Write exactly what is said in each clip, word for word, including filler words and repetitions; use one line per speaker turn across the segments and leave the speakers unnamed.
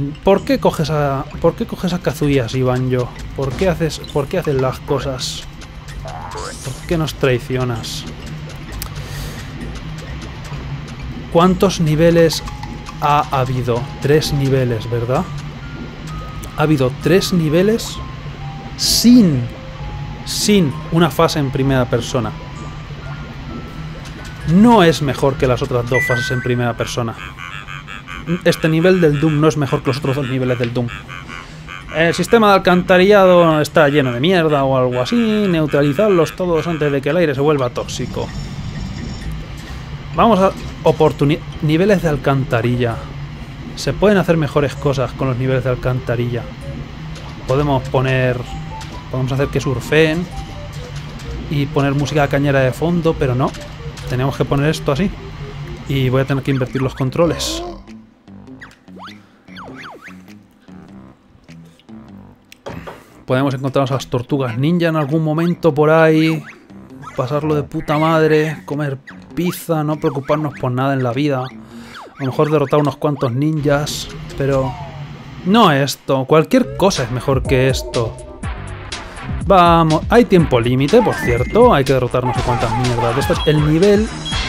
¿Por qué coges a... ¿Por qué coges a Kazuya, Banjo? ¿Por qué haces... ¿Por qué haces las cosas? ¿Por qué nos traicionas? ¿Cuántos niveles ha habido? Tres niveles, ¿verdad? Ha habido tres niveles sin... Sin una fase en primera persona. No es mejor que las otras dos fases en primera persona. Este nivel del Doom no es mejor que los otros dos niveles del Doom. El sistema de alcantarillado está lleno de mierda o algo así. Neutralizarlos todos antes de que el aire se vuelva tóxico. Vamos a... Oportunidad... Niveles de alcantarilla. Se pueden hacer mejores cosas con los niveles de alcantarilla. Podemos poner... Podemos hacer que surfeen y poner música cañera de fondo, pero no. Tenemos que poner esto así. Y voy a tener que invertir los controles. Podemos encontrarnos a las tortugas ninja en algún momento por ahí. Pasarlo de puta madre. Comer pizza. No preocuparnos por nada en la vida. A lo mejor derrotar unos cuantos ninjas. Pero... no esto. Cualquier cosa es mejor que esto. Vamos, hay tiempo límite, por cierto. Hay que derrotar no sé cuántas mierdas de estas. El nivel...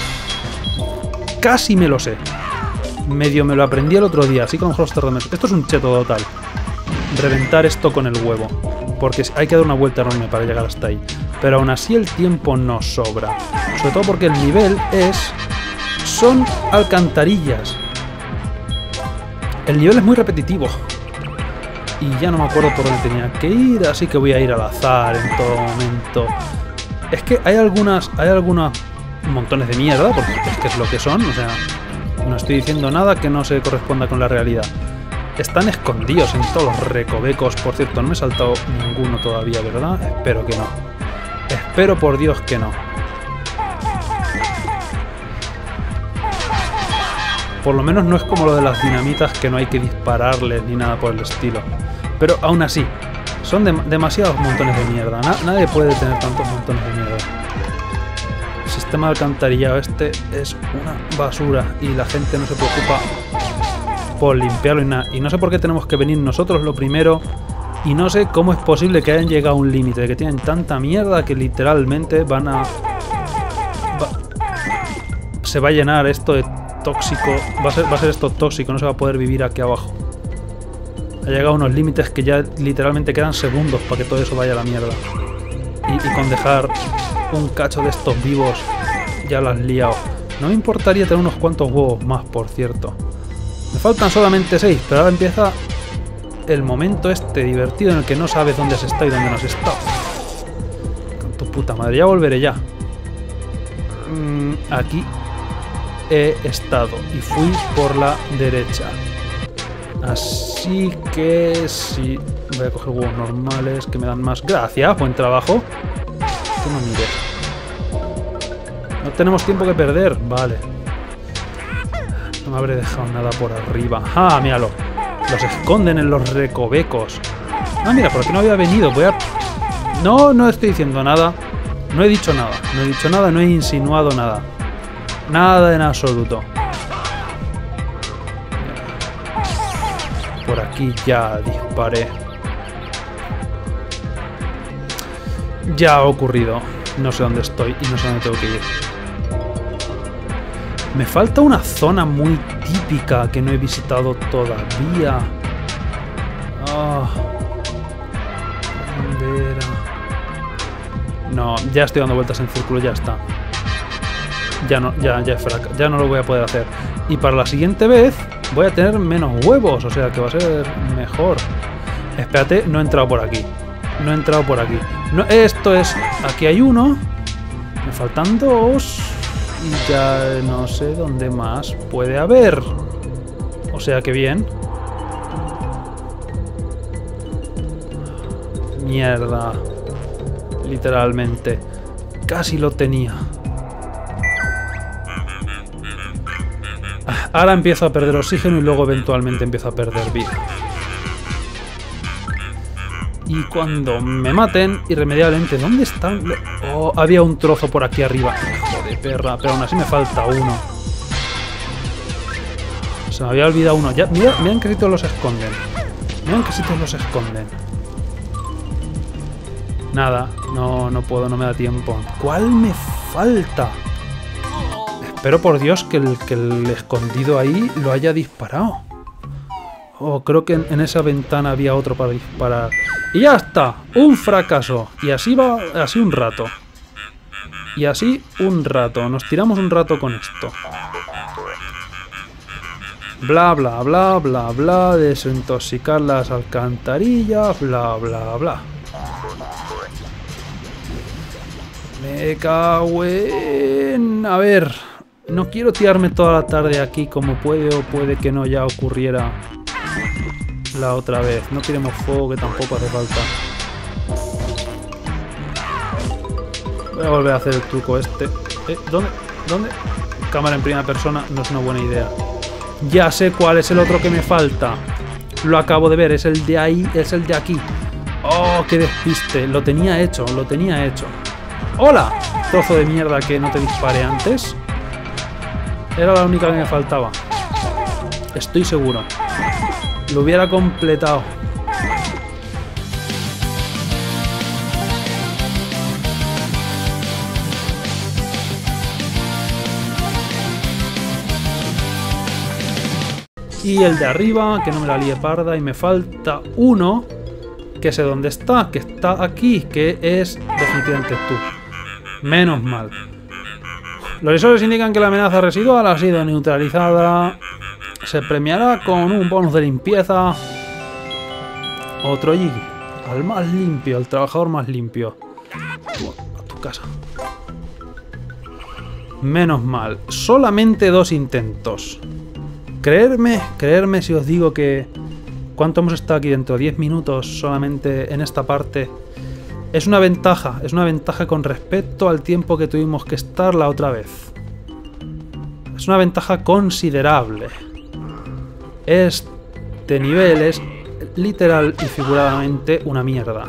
casi me lo sé. Medio me lo aprendí el otro día, así que a lo mejor los tardo. Esto es un cheto total. Reventar esto con el huevo. Porque hay que dar una vuelta enorme para llegar hasta ahí. Pero aún así el tiempo nos sobra. Sobre todo porque el nivel es... son alcantarillas. El nivel es muy repetitivo. Y ya no me acuerdo por dónde tenía que ir, así que voy a ir al azar en todo momento. Es que hay algunas... hay algunas... montones de mierda, porque es que es lo que son, o sea... no estoy diciendo nada que no se corresponda con la realidad. Están escondidos en todos los recovecos, por cierto, no me he saltado ninguno todavía, ¿verdad? Espero que no. Espero por Dios que no. Por lo menos no es como lo de las dinamitas, que no hay que dispararles ni nada por el estilo. Pero aún así, son de demasiados montones de mierda. Na nadie puede tener tantos montones de mierda. El sistema de alcantarillado este es una basura y la gente no se preocupa por limpiarlo y nada. Y no sé por qué tenemos que venir nosotros lo primero. Y no sé cómo es posible que hayan llegado a un límite, que tienen tanta mierda que literalmente van a... Va... se va a llenar esto de... tóxico, va a, ser, va a ser esto tóxico, no se va a poder vivir aquí abajo. Ha llegado a unos límites que ya literalmente quedan segundos para que todo eso vaya a la mierda. Y, y con dejar un cacho de estos vivos ya lo has liado. No me importaría tener unos cuantos huevos más, por cierto. Me faltan solamente seis, pero ahora empieza el momento este divertido en el que no sabes dónde has estado y dónde no has estado. Con tu puta madre, ya volveré ya. Mm, aquí he estado y fui por la derecha. Así que sí. Voy a coger huevos normales que me dan más. Gracias, buen trabajo. Tú no mires. No tenemos tiempo que perder. Vale. No me habré dejado nada por arriba. Ah, míralo. Los esconden en los recovecos. Ah, mira, por aquí no había venido. Voy a... No, no estoy diciendo nada. No he dicho nada. No he dicho nada, no he insinuado nada. Nada en absoluto. Por aquí ya disparé. Ya ha ocurrido. No sé dónde estoy y no sé dónde tengo que ir. Me falta una zona muy típica que no he visitado todavía. Oh. ¿Dónde era? No, ya estoy dando vueltas en círculo, ya está. Ya no, ya, ya, ya no lo voy a poder hacer. Y para la siguiente vez voy a tener menos huevos, o sea que va a ser mejor. Espérate, no he entrado por aquí. No he entrado por aquí. No, esto es... Aquí hay uno. Me faltan dos. Y ya no sé dónde más puede haber. O sea que bien. Mierda. Literalmente. Casi lo tenía. Ahora empiezo a perder oxígeno y luego eventualmente empiezo a perder vida. Y cuando me maten, irremediablemente... ¿Dónde están? Oh, había un trozo por aquí arriba. Hijo de perra, pero aún así me falta uno. Se me había olvidado uno. Ya, mira, mira en qué sitios los esconden. Mira en qué sitios los esconden. Nada, no, no puedo, no me da tiempo. ¿Cuál me falta? Espero por Dios que el, que el escondido ahí lo haya disparado. Oh, creo que en, en esa ventana había otro para disparar. Y ya está, un fracaso. Y así va, así un rato. Y así un rato. Nos tiramos un rato con esto. Bla, bla, bla, bla, bla. Desintoxicar las alcantarillas. Bla, bla, bla. Me cago en... A ver, no quiero tirarme toda la tarde aquí como puede o puede que no ya ocurriera la otra vez. No queremos fuego, que tampoco hace falta. Voy a volver a hacer el truco este. ¿Eh? ¿Dónde? ¿Dónde? Cámara en primera persona no es una buena idea. Ya sé cuál es el otro que me falta. Lo acabo de ver, es el de ahí, es el de aquí. ¡Oh, qué despiste! Lo tenía hecho, lo tenía hecho. ¡Hola! Trozo de mierda que no te disparé antes. Era la única que me faltaba. Estoy seguro. Lo hubiera completado. Y el de arriba, que no me la líe parda. Y me falta uno, que sé dónde está, que está aquí, que es definitivamente tú. Menos mal. Los visores indican que la amenaza residual ha sido neutralizada. Se premiará con un bonus de limpieza. Otro Jiggy. Al más limpio, al trabajador más limpio. A tu casa. Menos mal. Solamente dos intentos. Creerme, creerme si os digo que... ¿Cuánto hemos estado aquí dentro? diez minutos solamente en esta parte. Es una ventaja, es una ventaja con respecto al tiempo que tuvimos que estar la otra vez. Es una ventaja considerable. Este nivel es literal y figuradamente una mierda.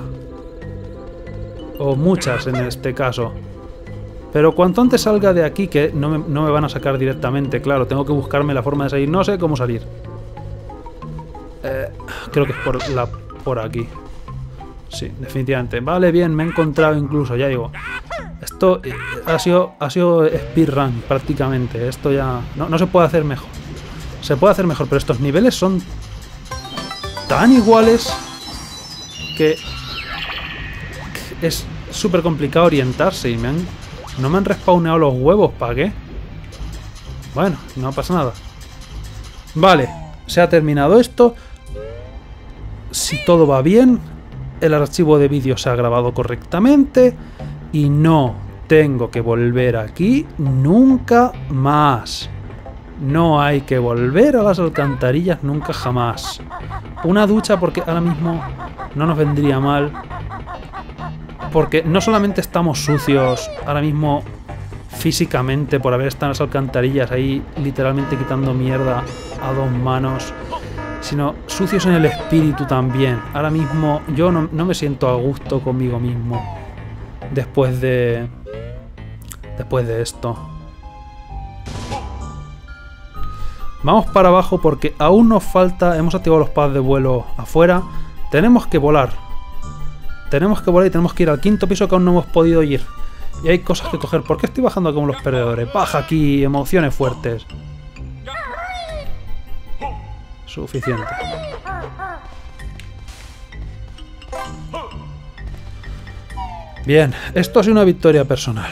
O muchas en este caso. Pero cuanto antes salga de aquí, que no me, no me van a sacar directamente, claro, tengo que buscarme la forma de salir. No sé cómo salir. Eh, creo que es por, la, por aquí. Sí, definitivamente. Vale, bien, me he encontrado incluso, ya digo. Esto eh, ha sido, ha sido speedrun prácticamente. Esto ya... No, no se puede hacer mejor. Se puede hacer mejor, pero estos niveles son tan iguales que, que es súper complicado orientarse. Y me han, no me han respawneado los huevos, ¿para qué? Bueno, no pasa nada. Vale, se ha terminado esto. Si todo va bien, el archivo de vídeo se ha grabado correctamente y no tengo que volver aquí nunca más. No hay que volver a las alcantarillas nunca jamás. Una ducha porque ahora mismo no nos vendría mal. Porque no solamente estamos sucios ahora mismo físicamente por haber estado en las alcantarillas ahí literalmente quitando mierda a dos manos, sino sucios en el espíritu también. Ahora mismo yo no, no me siento a gusto conmigo mismo después de después de esto. Vamos para abajo porque aún nos falta. Hemos activado los pads de vuelo afuera. Tenemos que volar. Tenemos que volar y tenemos que ir al quinto piso que aún no hemos podido ir. Y hay cosas que coger. ¿Por qué estoy bajando como los perdedores? Baja aquí, emociones fuertes. Suficiente. Bien, esto ha sido una victoria personal.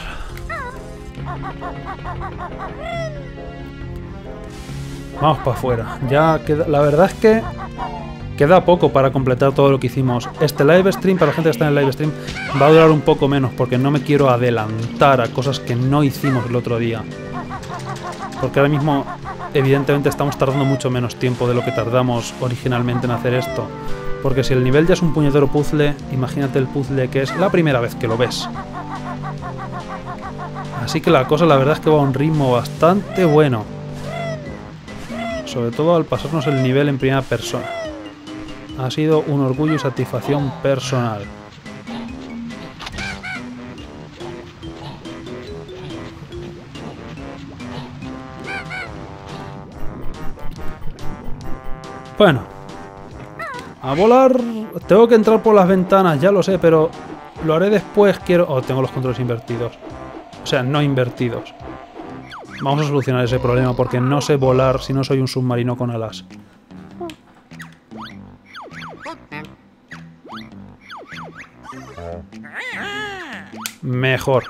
Vamos para afuera. Ya queda, la verdad es que queda poco para completar todo lo que hicimos. Este live stream, para la gente que está en el live stream, va a durar un poco menos porque no me quiero adelantar a cosas que no hicimos el otro día. Porque ahora mismo, evidentemente, estamos tardando mucho menos tiempo de lo que tardamos originalmente en hacer esto. Porque si el nivel ya es un puñetero puzzle, imagínate el puzzle que es la primera vez que lo ves. Así que la cosa, la verdad es que va a un ritmo bastante bueno. Sobre todo al pasarnos el nivel en primera persona. Ha sido un orgullo y satisfacción personal. Bueno. A volar. Tengo que entrar por las ventanas, ya lo sé, pero lo haré después. Quiero... Oh, tengo los controles invertidos. O sea, no invertidos. Vamos a solucionar ese problema porque no sé volar si no soy un submarino con alas. Mejor.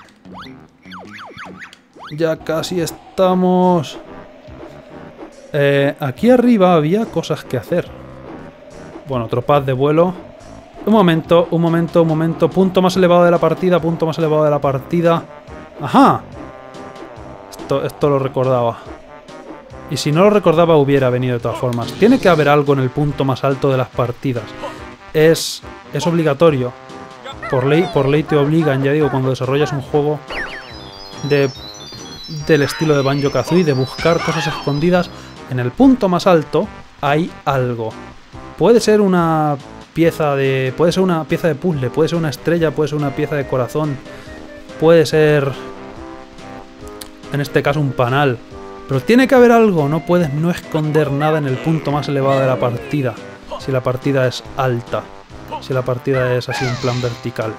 Ya casi estamos... Eh, aquí arriba había cosas que hacer. Bueno, otro pad de vuelo. Un momento, un momento, un momento. Punto más elevado de la partida, punto más elevado de la partida. ¡Ajá! Esto, esto lo recordaba. Y si no lo recordaba hubiera venido de todas formas. Tiene que haber algo en el punto más alto de las partidas. Es, es obligatorio. Por ley, por ley te obligan, ya digo, cuando desarrollas un juego de, del estilo de Banjo-Kazooie, de buscar cosas escondidas. En el punto más alto hay algo. Puede ser una pieza de. Puede ser una pieza de puzzle, puede ser una estrella, puede ser una pieza de corazón, puede ser. En este caso un panal. Pero tiene que haber algo, no puedes no esconder nada en el punto más elevado de la partida. Si la partida es alta. Si la partida es así en plan vertical.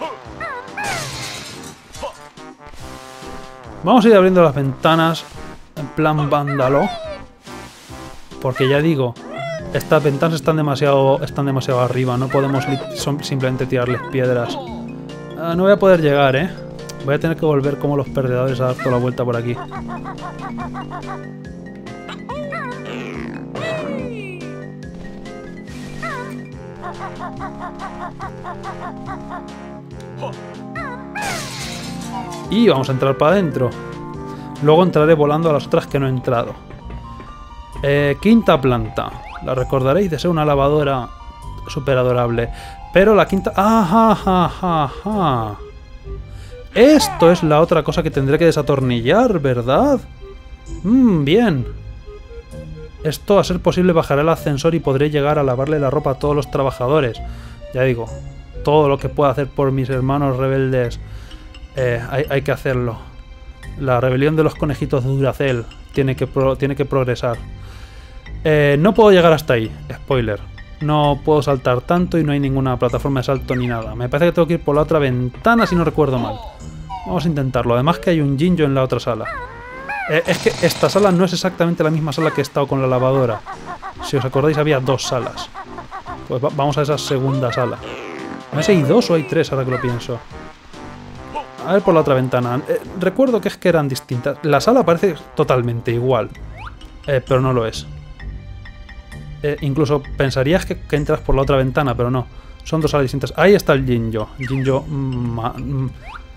Vamos a ir abriendo las ventanas en plan vándalo. Porque ya digo, estas ventanas están demasiado, están demasiado arriba. No podemos son simplemente tirarles piedras. Ah, no voy a poder llegar, ¿eh? Voy a tener que volver como los perdedores a dar toda la vuelta por aquí. Y vamos a entrar para adentro. Luego entraré volando a las otras que no he entrado. Eh, quinta planta. La recordaréis de ser una lavadora súper adorable. Pero la quinta... ¡Ajá, ajá, ajá, ajá! Esto es la otra cosa que tendré que desatornillar, ¿verdad? Mmm, bien. Esto, a ser posible, bajará el ascensor y podré llegar a lavarle la ropa a todos los trabajadores. Ya digo, todo lo que pueda hacer por mis hermanos rebeldes, eh, hay, hay que hacerlo. La rebelión de los conejitos de Duracell tiene que, pro, tiene que progresar. Eh, no puedo llegar hasta ahí, spoiler. No puedo saltar tanto y no hay ninguna plataforma de salto ni nada. Me parece que tengo que ir por la otra ventana si no recuerdo mal. Vamos a intentarlo. Además que hay un Jinjo en la otra sala. Eh, es que esta sala no es exactamente la misma sala que he estado con la lavadora. Si os acordáis había dos salas. Pues va vamos a esa segunda sala. No sé si hay dos o hay tres ahora que lo pienso. A ver por la otra ventana. Eh, recuerdo que es que eran distintas. La sala parece totalmente igual. Eh, pero no lo es. Eh, incluso pensarías que, que entras por la otra ventana, pero no. Son dos salas distintas. Ahí está el Jinjo. Jinjo... Mm,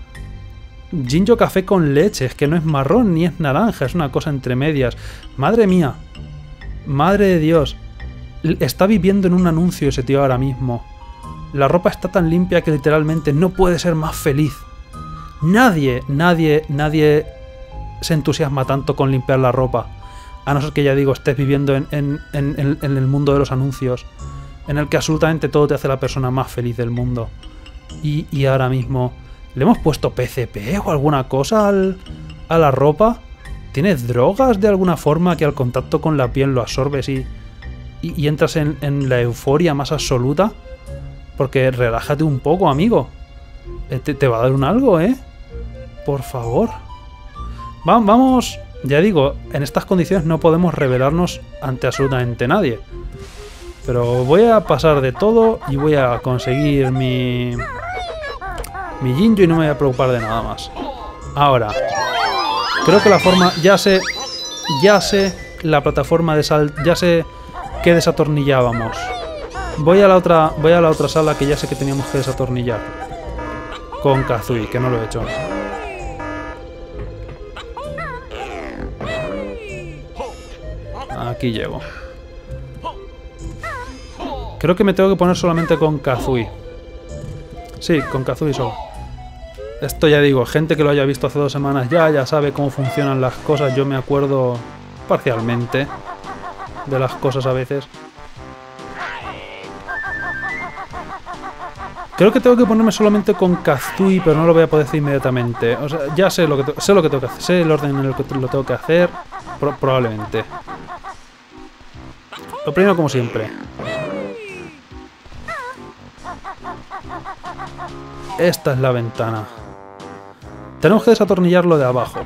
Jinjo café con leche. Es que no es marrón ni es naranja. Es una cosa entre medias. Madre mía. Madre de Dios. Está viviendo en un anuncio ese tío ahora mismo. La ropa está tan limpia que literalmente no puede ser más feliz. Nadie, nadie, nadie se entusiasma tanto con limpiar la ropa. A no ser que, ya digo, estés viviendo en, en, en, en el mundo de los anuncios, en el que absolutamente todo te hace la persona más feliz del mundo. Y, y ahora mismo, ¿le hemos puesto P C P o alguna cosa al, a la ropa? ¿Tienes drogas de alguna forma que al contacto con la piel lo absorbes y, y, y entras en, en la euforia más absoluta? Porque relájate un poco, amigo. Te, te va a dar un algo, ¿eh? Por favor. Va, vamos... Ya digo, en estas condiciones no podemos revelarnos ante absolutamente nadie. Pero voy a pasar de todo y voy a conseguir mi... mi Jinjo y no me voy a preocupar de nada más. Ahora, creo que la forma... Ya sé... Ya sé la plataforma de sal... Ya sé que desatornillábamos. Voy a la otra... Voy a la otra sala que ya sé que teníamos que desatornillar. Con Kazooie, que no lo he hecho. Aquí llego. Creo que me tengo que poner solamente con Kazooie. Sí, con Kazooie solo. Esto ya digo, gente que lo haya visto hace dos semanas ya, ya sabe cómo funcionan las cosas. Yo me acuerdo parcialmente de las cosas a veces. Creo que tengo que ponerme solamente con Kazooie, pero no lo voy a poder decir inmediatamente. O sea, ya sé lo que, sé lo que tengo que hacer, sé el orden en el que lo tengo que hacer, pro probablemente. Lo primero como siempre. Esta es la ventana. Tenemos que desatornillarlo de abajo.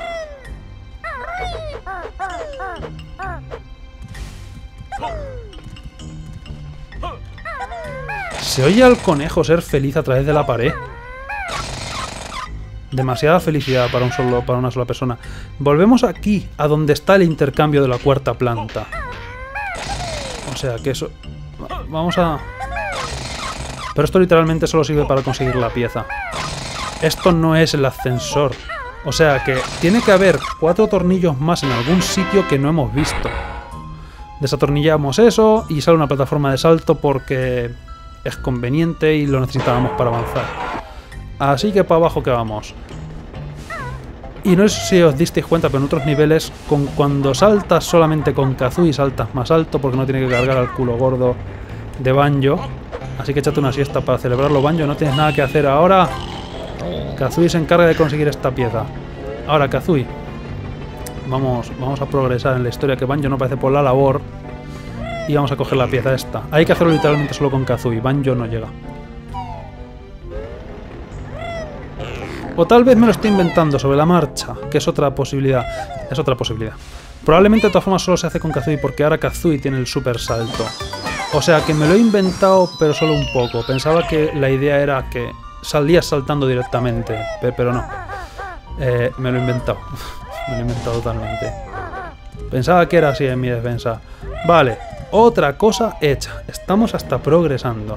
¿Se oye al conejo ser feliz a través de la pared? Demasiada felicidad para, un solo, para una sola persona. Volvemos aquí, a donde está el intercambio de la cuarta planta. O sea que eso... Vamos a... Pero esto literalmente solo sirve para conseguir la pieza. Esto no es el ascensor. O sea que tiene que haber cuatro tornillos más en algún sitio que no hemos visto. Desatornillamos eso y sale una plataforma de salto porque es conveniente y lo necesitábamos para avanzar. Así que para abajo que vamos. Y no sé si os disteis cuenta, pero en otros niveles, con cuando saltas solamente con Kazooie saltas más alto porque no tiene que cargar al culo gordo de Banjo. Así que échate una siesta para celebrarlo, Banjo. No tienes nada que hacer ahora. Kazooie se encarga de conseguir esta pieza. Ahora, Kazooie. Vamos, vamos a progresar en la historia, que Banjo no parece por la labor. Y vamos a coger la pieza esta. Hay que hacerlo literalmente solo con Kazooie. Banjo no llega. O tal vez me lo estoy inventando sobre la marcha, que es otra posibilidad. Es otra posibilidad. Probablemente de todas formas solo se hace con Kazooie porque ahora Kazooie tiene el super salto. O sea que me lo he inventado, pero solo un poco. Pensaba que la idea era que salías saltando directamente, pero no. Eh, me lo he inventado. Me lo he inventado totalmente. Pensaba que era así en mi defensa. Vale, otra cosa hecha. Estamos hasta progresando.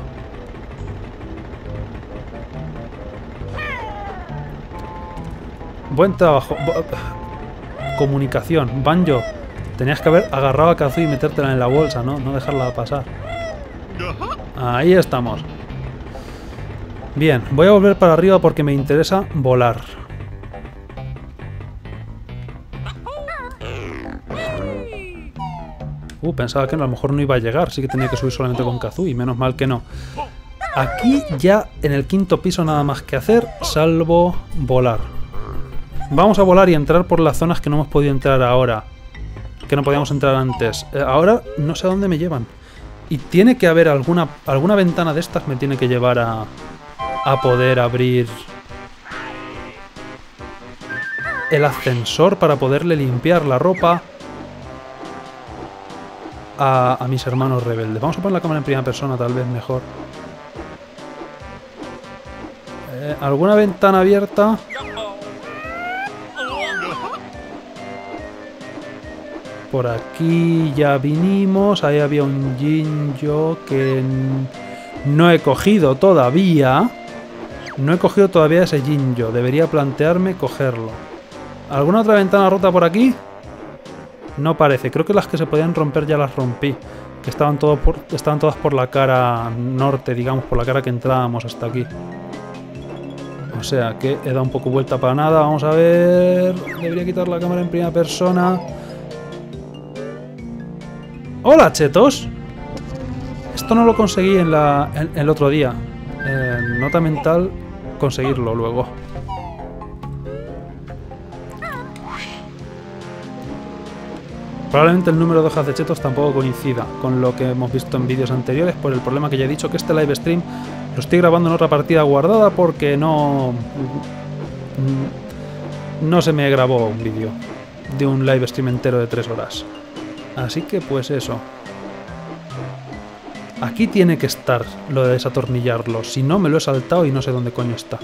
Buen trabajo. Comunicación. Banjo, tenías que haber agarrado a Kazooie y metértela en la bolsa, ¿no? No dejarla pasar. Ahí estamos. Bien, voy a volver para arriba porque me interesa volar. Uh, pensaba que a lo mejor no iba a llegar, sí que tenía que subir solamente con Kazooie, menos mal que no. Aquí ya en el quinto piso nada más que hacer, salvo volar. Vamos a volar y entrar por las zonas que no hemos podido entrar ahora. Que no podíamos entrar antes. Eh, ahora no sé a dónde me llevan. Y tiene que haber alguna, alguna ventana de estas me tiene que llevar a, a poder abrir el ascensor para poderle limpiar la ropa a, a mis hermanos rebeldes. Vamos a poner la cámara en primera persona, tal vez mejor. Eh, ¿Alguna ventana abierta? Por aquí ya vinimos. Ahí había un Jinjo que no he cogido todavía. No he cogido todavía ese Jinjo. Debería plantearme cogerlo. ¿Alguna otra ventana rota por aquí? No parece. Creo que las que se podían romper ya las rompí. Que estaban, todo por, estaban todas por la cara norte, digamos, por la cara que entrábamos hasta aquí. O sea que he dado un poco vuelta para nada. Vamos a ver. Debería quitar la cámara en primera persona. ¡Hola, chetos! Esto no lo conseguí en la, en, el otro día. Eh, nota mental, conseguirlo luego. Probablemente el número de hojas de chetos tampoco coincida con lo que hemos visto en vídeos anteriores, por el problema que ya he dicho, que este live stream lo estoy grabando en otra partida guardada porque no... No se me grabó un vídeo de un live stream entero de tres horas. Así que pues eso. Aquí tiene que estar lo de desatornillarlo. Si no, me lo he saltado y no sé dónde coño está.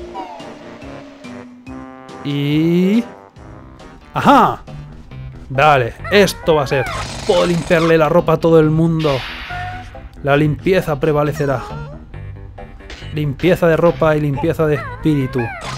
Y... ¡Ajá! Vale, esto va a ser. Puedo limpiarle la ropa a todo el mundo. La limpieza prevalecerá. Limpieza de ropa y limpieza de espíritu.